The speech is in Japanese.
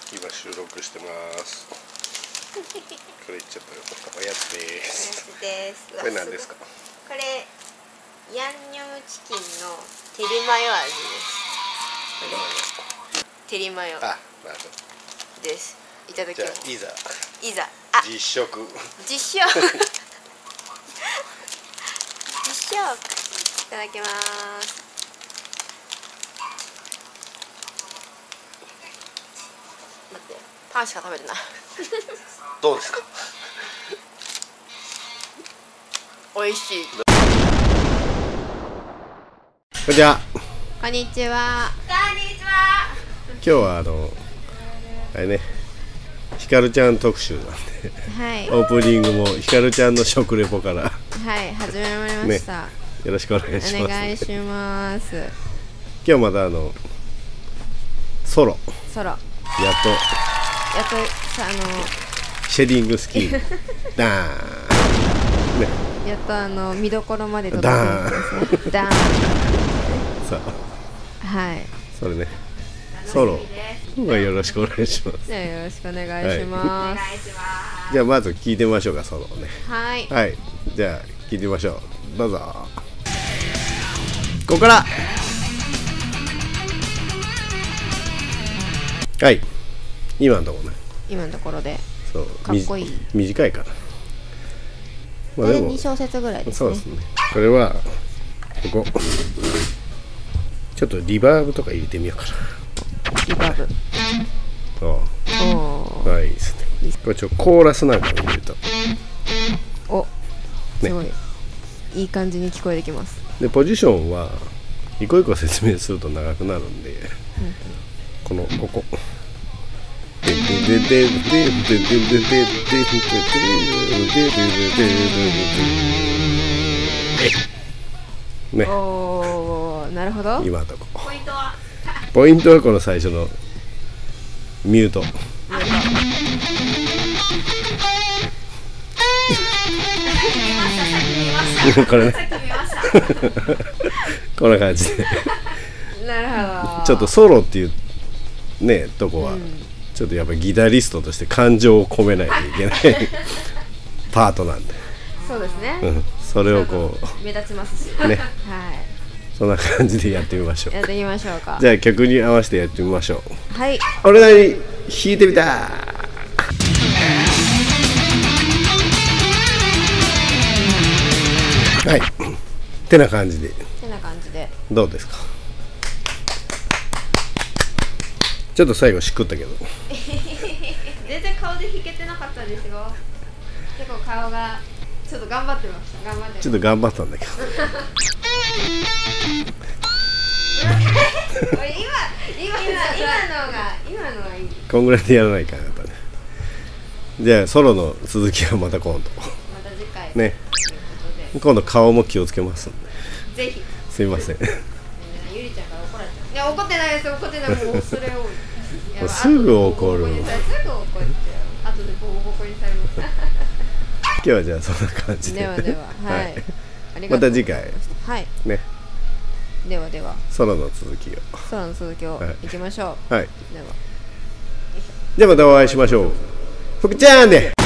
今収録してます。これ言っちゃったよ。おやつです。 おやつです。 これ何ですか？ これヤンニョムチキンのテリマヨ味です。テリマヨ。 あ、なるほど。 です。いただきます。 じゃあいざ。 実食。 実食。実食。いただきます。待って、パンしか食べてない。 どうですか？ 美味しい。 こんにちは。 こんにちは。 今日はあれね、ひかるちゃん特集なんで、 はい。 オープニングもひかるちゃんの食レポからはい、始めました。 ね、よろしくお願いします。 お願いします。 今日またソロやっとさシェディングスキーダーンね、 やっと見どころまで届ダーンくんですね。ダーン。 そうはい。 それね、ソロよろしくお願いします。 じゃあよろしくお願いします。 じゃあまず聞いてみましょうか、ソロをね。 はい。 はい、じゃあ聞いてみましょう。どうぞ。ここからはい、今のところね。 今のところでそう、 かっこいい。 短いかな。まあでも 2小節ぐらいですね。 そうですね。これはここちょっとリバーブとか入れてみようかな。 リバーブ。 おおいいですね。これコーラスなんかも入れるとお、すごい、いい感じに聞こえてきます。 でポジションは一個一個説明すると長くなるんで、ここね、 おー、なるほど。 今のとこポイントはこの最初のミュート。これねこんな感じでなるほど。 ちょっとソロっていうねとこは、ちょっとやっぱりギタリストとして感情を込めないといけないパートなんで、 そうですね、 それをこう目立ちますしね、 はい、 そんな感じでやってみましょう。 やってみましょうか。 じゃあ曲に合わせてやってみましょう。 はい、 俺なりに弾いてみた。はい、てな感じでどうですか？ちょっと最後しくったけど全然顔で弾けてなかったですよ。結構顔がちょっと頑張ってました。 ちょっと頑張ったんだけど今のはいい。 こんぐらいでやらないかなとね。じゃあソロの続きはまた今度また次回ね。今度顔も気をつけますんで。 ぜひ。 すみません。 ゆりちゃんから怒られちゃう。いや怒ってないです。怒ってない。もうそれをすぐ怒る。 すぐ怒っちゃう。後でボコボコにされます。 今日はじゃあそんな感じで。 ではでは、はい。 また次回。 はい。 ね。 ではでは。 ソロの続きを。 いきましょう。 はい。 では。 じゃあまたお会いしましょう。福ちゃんね。